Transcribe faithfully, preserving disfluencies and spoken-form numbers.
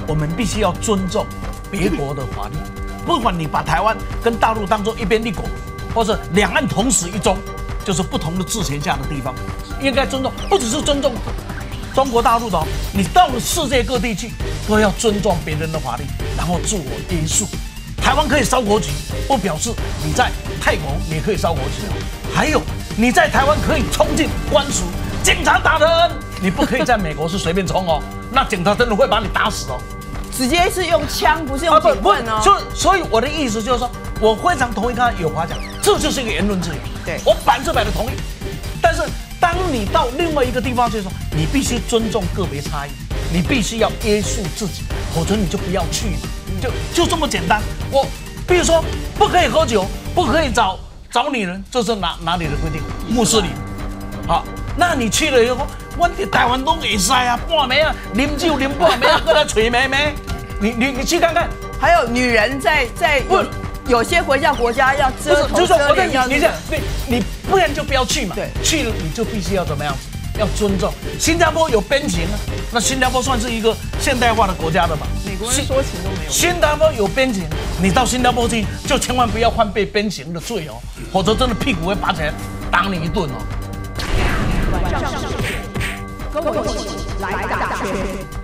我们必须要尊重别国的法律，不管你把台湾跟大陆当做一边一国，或者两岸同时一中，就是不同的治权下的地方，应该尊重，不只是尊重中国大陆的哦，你到了世界各地去，都要尊重别人的法律，然后自我约束。台湾可以烧国旗，不表示你在泰国也可以烧国旗哦。还有，你在台湾可以冲进官署，警察打人，你不可以在美国是随便冲哦，那警察真的会把你打死哦。 直接是用枪，不是用警棍哦。 所以，所以我的意思就是说，我非常同意刚才有华讲，这就是一个言论自由。 对， 我百分之百的同意。但是，当你到另外一个地方去说，你必须尊重个别差异，你必须要约束自己，否则你就不要去嘛，就就这么简单。我比如说，不可以喝酒，不可以找找女人，这是哪哪里的规定？穆斯林。好，那你去了以后，我哋台湾都会使啊，半暝啊，啉酒啉半暝啊，过来吹妹妹。你你你去看看， 还有女人在在有有些回教国家要遮头遮脸，要你这样，你你不然就不要去嘛。 对， 去了你就必须要怎么样？要尊重。新加坡有边境啊，那新加坡算是一个现代化的国家了吧？ 美国人说情都没有。 新加坡有边境，你到新加坡去就千万不要犯被边境的罪哦，否则真的屁股会拔起来打你一顿哦。 晚上十点，跟我一起来打圈。